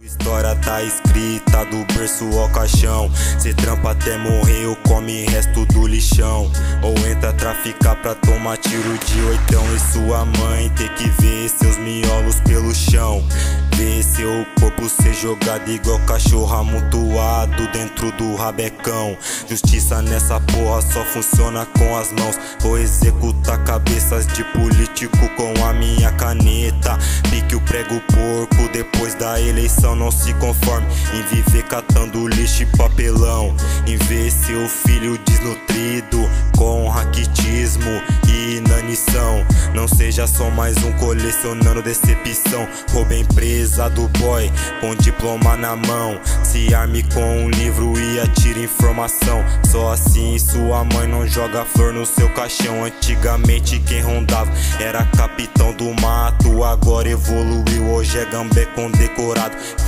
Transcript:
História tá escrita do berço ao caixão. Cê trampa até morrer ou come resto do lixão. Ou entra traficar pra tomar tiro de oitão. E sua mãe ter que ver seus miolos pelo chão. Ver seu corpo ser jogado igual cachorro amontoado dentro do rabecão. Justiça nessa porra só funciona com as mãos. Vou executar cabeças de político com a minha caneta. Pique o prego porco depois da eleição. Não se conforme em viver catando lixo e papelão. Em ver seu filho desnutrido com raquitismo e inanição. Não seja só mais um colecionando decepção. Roube a empresa do boy com diploma na mão. Se arme com um livro e atire informação. Só assim sua mãe não joga flor no seu caixão. Antigamente quem rondava era capitão do mato. Agora evoluiu, hoje é gambé condecorado.